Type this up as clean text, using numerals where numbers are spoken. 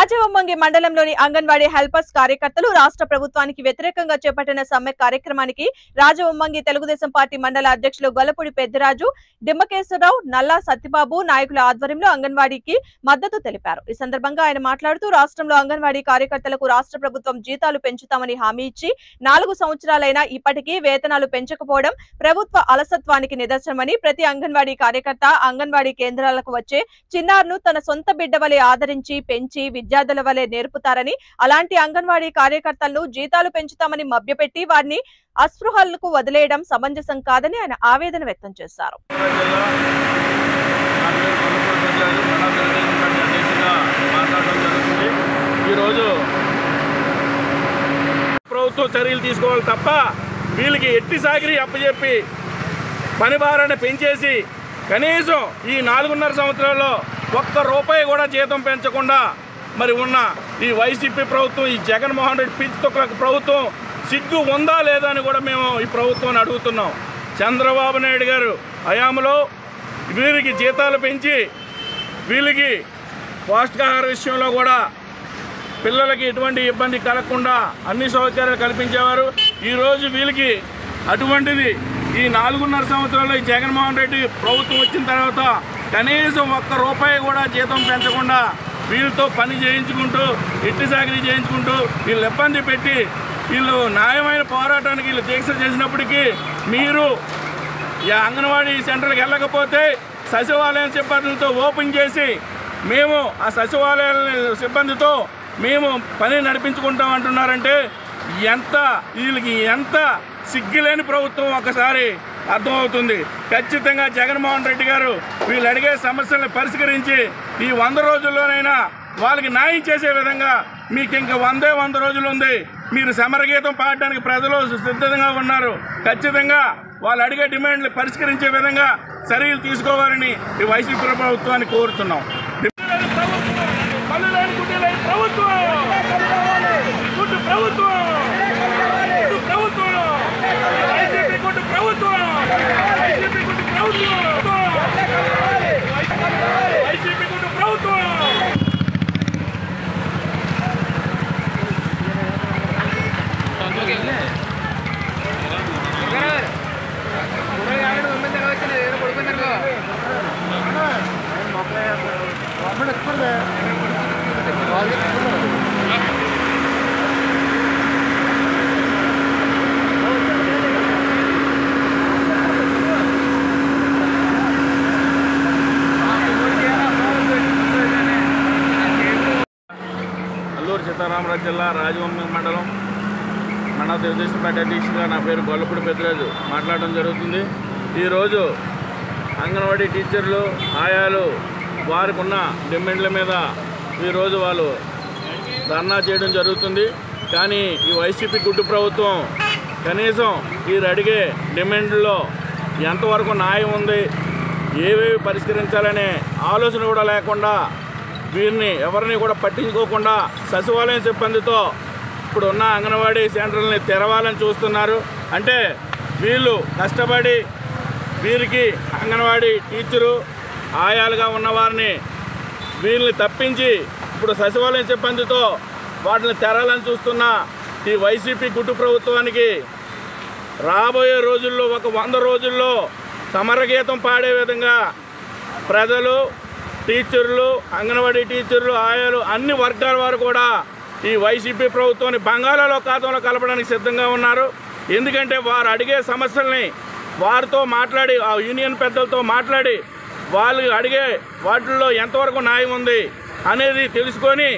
రాజవొమ్మంగి మండలంలోని అంగన్వాడీ హెల్పర్స్ కార్యకర్తలు రాష్ట్ర ప్రభుత్వానికి వ్యతిరేకంగా చేపట్టిన సమ్మె కార్యక్రమానికి రాజవొమ్మంగి తెలుగుదేశం పార్టీ మండల అధ్యక్షులు గొల్లపూడి పెద్దిరాజు, దిమ్మకేశ్వరరావు, నల్లా సత్యబాబు నాయకుల ఆధ్వర్యంలో అంగన్వాడీకి మద్దతు తెలిపారు. ఈ సందర్భంగా ఆయన మాట్లాడుతూ రాష్ట్రంలో అంగన్వాడీ కార్యకర్తలకు రాష్ట్ర ప్రభుత్వం జీతాలు పెంచుతామని హామీ ఇచ్చి 4 సంవత్సరాలైనా ఇప్పటికీ వేతనాలు పెంచకపోవడం ప్రభుత్వ అలసత్వానికి నిదర్శనమని, ప్రతి అంగన్వాడీ కార్యకర్త అంగన్వాడీ కేంద్రాలకు వచ్చే చిన్నారును తన సొంత బిడ్డ వలె ఆదరించి పెంచి విద్యార్థుల వలె నేర్పుతారని, అలాంటి అంగన్వాడీ కార్యకర్తలను జీతాలు పెంచుతామని మభ్యపెట్టి వారిని అస్పృహలకు వదిలేయడం సమంజసం కాదని ఆయన ఆవేదన వ్యక్తం చేశారు. ప్రభుత్వం చర్యలు తీసుకోవాలి తప్ప వీళ్ళకి ఎట్టి సాగిరి అప్పచెప్పి పని భారాన్ని పెంచేసి కనీసం ఈ 4.5 సంవత్సరాల్లో ₹1 కూడా జీతం పెంచకుండా మరి ఉన్న ఈ వైసీపీ ప్రభుత్వం, ఈ జగన్మోహన్ రెడ్డి పిచ్చి తొక్కలకు ప్రభుత్వం సిగ్గు ఉందా లేదా అని కూడా మేము ఈ ప్రభుత్వాన్ని అడుగుతున్నాం. చంద్రబాబు నాయుడు గారు హయాంలో వీరికి జీతాలు పెంచి వీళ్ళకి పౌష్టికాహార విషయంలో కూడా పిల్లలకి ఎటువంటి ఇబ్బంది కలగకుండా అన్ని సౌకర్యాలు కల్పించేవారు. ఈరోజు వీళ్ళకి అటువంటిది ఈ 4.5 సంవత్సరాల్లో ఈ జగన్మోహన్ రెడ్డి ప్రభుత్వం వచ్చిన తర్వాత కనీసం ₹1 కూడా జీతం పెంచకుండా వీళ్ళతో పని చేయించుకుంటూ ఎట్టి సాగిరీ చేయించుకుంటూ వీళ్ళు ఇబ్బంది పెట్టి వీళ్ళు న్యాయమైన పోరాటానికి వీళ్ళు దీక్ష చేసినప్పటికీ మీరు ఈ అంగన్వాడీ సెంటర్కి వెళ్ళకపోతే సచివాలయం సిబ్బందితో ఓపెన్ చేసి మేము ఆ సచివాలయ సిబ్బందితో మేము పని నడిపించుకుంటాం అంటున్నారంటే వీళ్ళకి ఎంత సిగ్గులేని ప్రభుత్వం ఒకసారి అర్థమవుతుంది. ఖచ్చితంగా జగన్మోహన్ రెడ్డి గారు వీళ్ళు అడిగే సమస్యలను పరిష్కరించి ఈ 100 రోజుల్లోనైనా వాళ్ళకి న్యాయం చేసే విధంగా మీకు ఇంకా 100 రోజులు ఉంది. మీరు సమరగీతం పాడడానికి ప్రజలు సిద్ధంగా ఉన్నారు. ఖచ్చితంగా వాళ్ళు అడిగే డిమాండ్లు పరిష్కరించే విధంగా చర్యలు తీసుకోవాలని ఈ వైసీపీ ప్రభుత్వాన్ని కోరుతున్నాం. అల్లూరు సీతారామరాజు జిల్లా రాజవొమ్మంగి మండలం మండల తెలుగుదేశం పార్టీ అధ్యక్షుడిగా నా పేరు గొల్లపూడి పెద్దిరాజు మాట్లాడడం జరుగుతుంది. ఈరోజు అంగన్వాడీ టీచర్లు, ఆయాలు వారికి ఉన్న డిమాండ్ల మీద ఈరోజు వాళ్ళు ధర్నా చేయడం జరుగుతుంది. కానీ ఈ వైసీపీ గుడ్డు ప్రభుత్వం కనీసం వీరు అడిగే డిమాండ్లలో ఎంతవరకు న్యాయం ఉంది, ఏవేవి పరిష్కరించాలనే ఆలోచన కూడా లేకుండా వీరిని ఎవరిని కూడా పట్టించుకోకుండా సచివాలయం సిబ్బందితో ఇప్పుడు ఉన్న అంగన్వాడీ సెంటర్లని తెరవాలని చూస్తున్నారు. అంటే వీళ్ళు కష్టపడి వీరికి అంగన్వాడీ టీచరు, ఆయాలుగా ఉన్నవారిని వీళ్ళని తప్పించి ఇప్పుడు సచివాలయం సిబ్బందితో వాటిని తెరాలని చూస్తున్న ఈ వైసీపీ గుట్టు ప్రభుత్వానికి రాబోయే రోజుల్లో 100 రోజుల్లో సమరగీతం పాడే విధంగా ప్రజలు, టీచర్లు, అంగన్వాడీ టీచర్లు, ఆయాలు అన్ని వర్గాల వారు కూడా ఈ వైసీపీ ప్రభుత్వాన్ని బంగాళాఖాతంలో కలపడానికి సిద్ధంగా ఉన్నారు. ఎందుకంటే వారు అడిగే సమస్యల్ని వారితో మాట్లాడి, ఆ యూనియన్ పెద్దలతో మాట్లాడి వాళ్ళు అడిగే వాటిల్లో ఎంతవరకు న్యాయం ఉంది అనేది తెలుసుకొని